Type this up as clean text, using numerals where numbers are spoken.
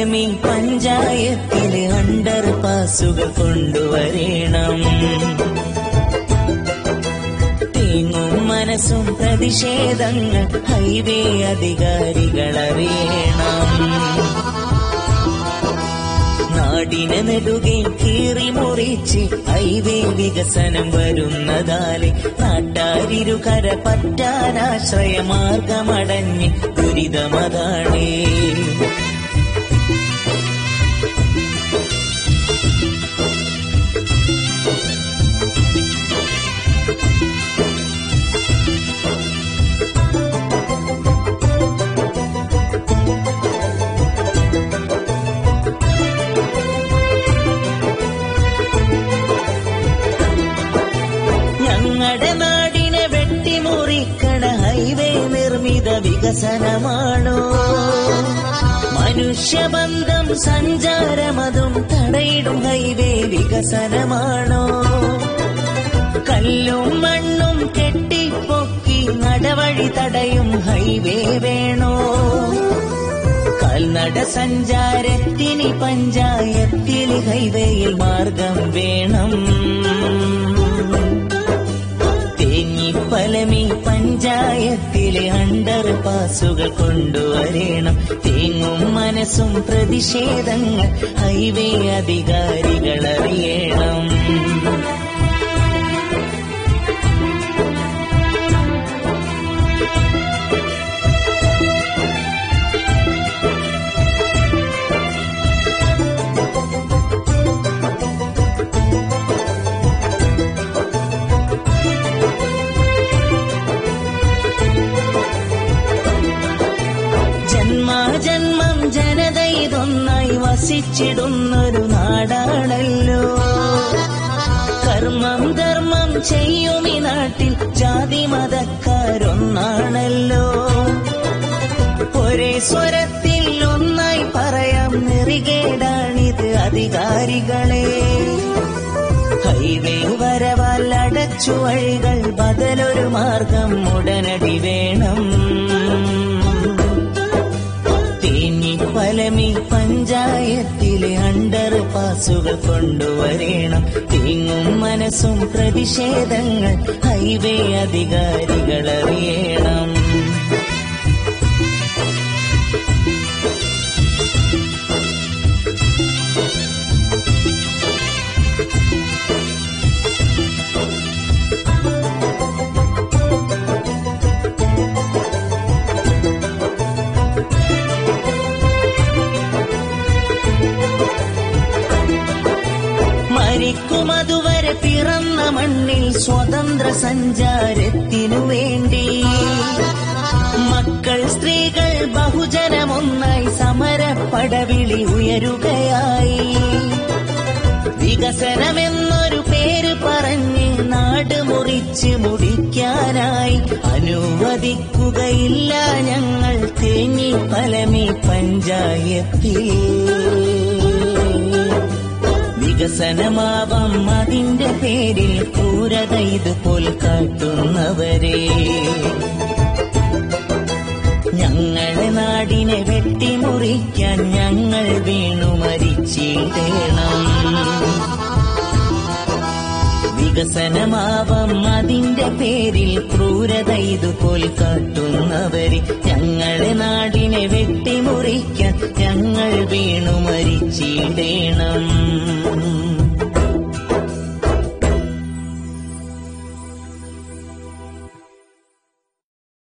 പലമി പഞ്ചായത്തില് അണ്ടർ പാസുകൾ കൊണ്ടുവരണം. തേങ്ങും മനസ്സും പ്രതിഷേധങ്ങൾ ഹൈവേ അധികാരികളറിയണം. നാടിനെ നെടുകെ കീറി മുറിച്ച് ഹൈവേ വികസനം വരുന്നതാലെ നാട്ടാരിരുകര പറ്റാനാശ്രയമാർഗമടഞ്ഞ് ദുരിതമതാണ്. ഞങ്ങളുടെ നാടിനെ വെട്ടിമുറിക്കണ ഹൈവേ നിർമ്മിത വികസനമാണോ? മനുഷ്യബന്ധം സഞ്ചാരമതും തടയിടും ഹൈവേ വികസനമാണോ? കല്ലും മണ്ണും കെട്ടിപ്പൊക്കി നടവഴി തടയും ഹൈവേ വേണോ? കാൽനട സഞ്ചാരത്തിന് പഞ്ചായത്തിൽ ഹൈവേയിൽ മാർഗം വേണം. പലമി പഞ്ചായത്തിലെ അണ്ടർ പാസുകൾ കൊണ്ടുവരണം. തേങ്ങും മനസ്സും പ്രതിഷേധങ്ങൾ ഹൈവേ അധികാരികളറിയണം. ജന്മം ജനത ഇതൊന്നായി വസിച്ചിടുന്നൊരു നാടാണല്ലോ. കർമ്മം ധർമ്മം ചെയ്യും ഈ നാട്ടിൽ ജാതി മതക്കാരൊന്നാണല്ലോ. ഒരേ സ്വരത്തിൽ ഒന്നായി പറയാം നെറികേടാണിത് അധികാരികളെ. ഹൈവേ വരവാൽ അടച്ചു വഴികൾ ബദലൊരു മാർഗം ഉടനടി വേണം. പലമി പഞ്ചായത്തിലെ അണ്ടർ പാസുകൾ കൊണ്ടുവരണം. തേങ്ങും മനസ്സും പ്രതിഷേധങ്ങൾ ഹൈവേ അധികാരികളറിയണം. മരിക്കുമതുവരെ പിറന്ന മണ്ണിൽ സ്വതന്ത്ര സഞ്ചാരത്തിനു വേണ്ടി മക്കൾ സ്ത്രീകൾ ബഹുജനമൊന്നായി സമരപ്പടവിളി ഉയരുകയായി. വികസനമെന്നൊരു പേര് പറഞ്ഞ് നാട് മുറിച്ച് മുടിക്കാനായി അനുവദിക്കുകയില്ല ഞങ്ങൾ തേങ്ങി പലമി പഞ്ചായത്തിൽ. വികസനമാവാം അതിന്റെ പേരിൽ ക്രൂരത ഇതുപോൽ കാട്ടുന്നവരെ. ഞങ്ങളെ നാടിനെ വെട്ടിമുറിക്കാൻ ഞങ്ങൾ വീണു മരിച്ചിടണം. വികസനമാവാം അതിന്റെ പേരിൽ ക്രൂരത ഇതുപോൽ കാട്ടുന്നവരെ. ഞങ്ങളെ നാടിനെ വെട്ടിമുറിക്കാൻ ഞങ്ങൾ വീണു മരിച്ചിടണം.